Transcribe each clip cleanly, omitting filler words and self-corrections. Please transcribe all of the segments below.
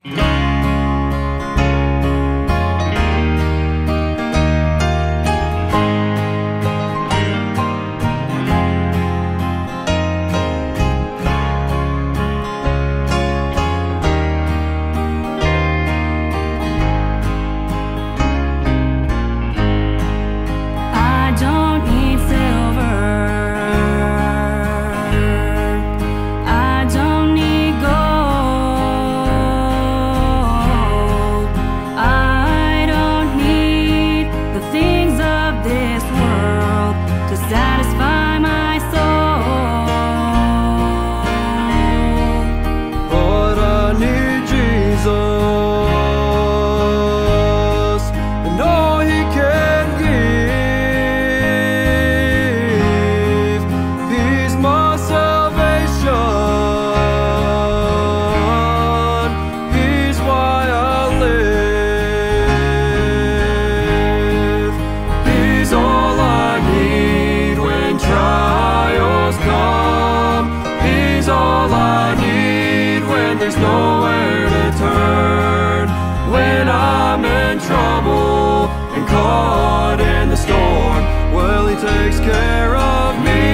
There's nowhere to turn when I'm in trouble and caught in the storm. Well, He takes care of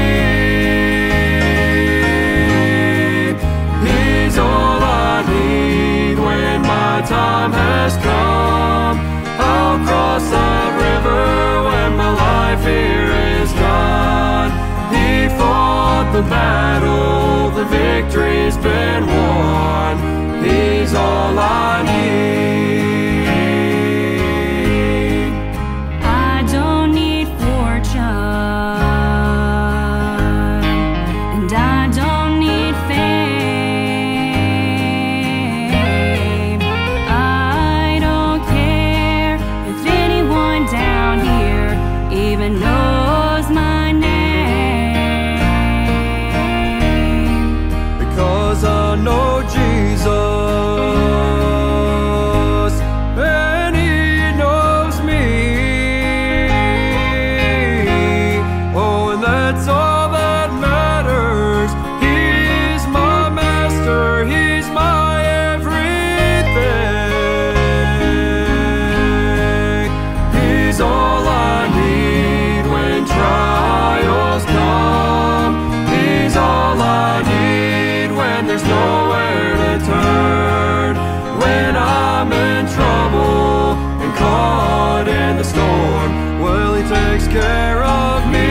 me. He's all I need when my time has come. I'll cross that river when my life here is done. He fought the battle, the victory's been won. He's all I need. I don't need fortune, and I don't need fame. I don't care if anyone down here even knows my name, because I know Jesus, and He knows me. Oh, and that's all that matters. He's my master, He's my everything. He's all I need when trials come. He's all I need when there's nowhere to turn, when I'm in trouble and caught in the storm. Well, He takes care of me.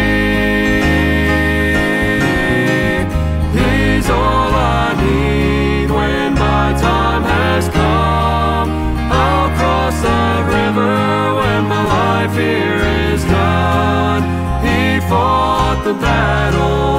He's all I need when my time has come. I'll cross that river when my life here is done. He fought the battle,